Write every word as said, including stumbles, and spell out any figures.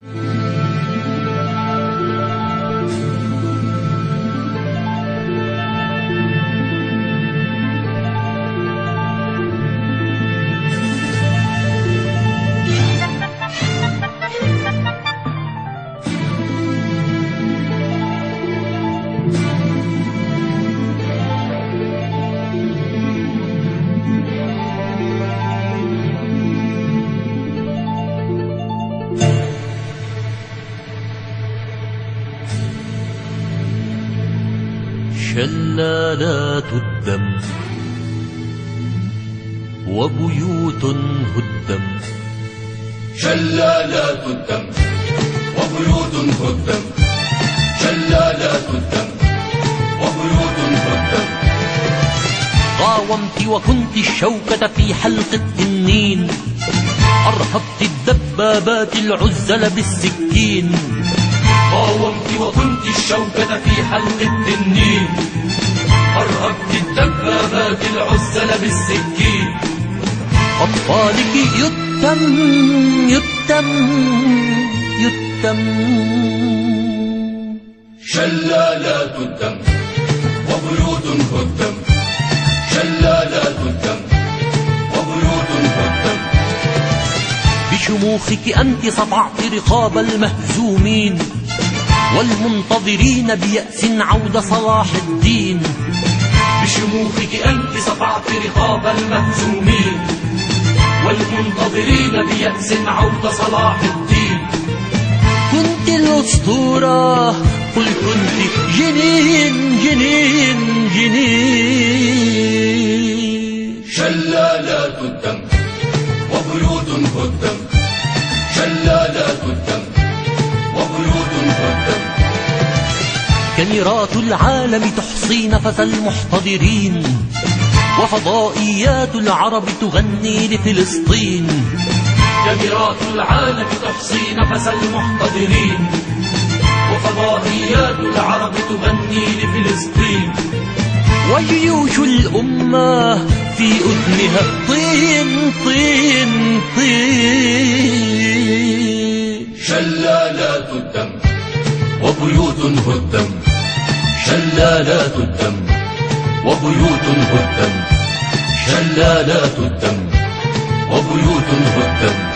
شلالات الدم وبيوت هدم، شلالات الدم وبيوت هدم، شلالات الدم وبيوت هدم. قاومت وكنت الشوكة في حلق التنين، أرهبت الدبابات العزل بالسكين. قاومت وكنت الشوكة في حلق التنين، أرهبت الدبابات العزل بالسكين. أطفالك يتم يتم يتم، شلالات الدم وبيوت هدم، شلالات الدم وبيوت هدم. بشموخك أنت صفعت رقاب المهزومين والمنتظرين بيأس عود صلاح الدين. بشموخك أنت صفعت رقاب المهزومين والمنتظرين بيأس عود صلاح الدين. كنت الأسطورة قل كنت جنين جنين جنين. شلالات الدم وبيوت هدم، شلالات الدم وبيوت هدم. كاميرات العالم تحصي نفس المحتضرين، وفضائيات العرب تغني لفلسطين. كاميرات العالم تحصي نفس المحتضرين، وفضائيات العرب تغني لفلسطين. وجيوش الأمة في أذنها طين طين طين. شلالات الدم وبيوت هدم، شلالات الدم وبيوت هدم، شلالات الدم وبيوت هدم.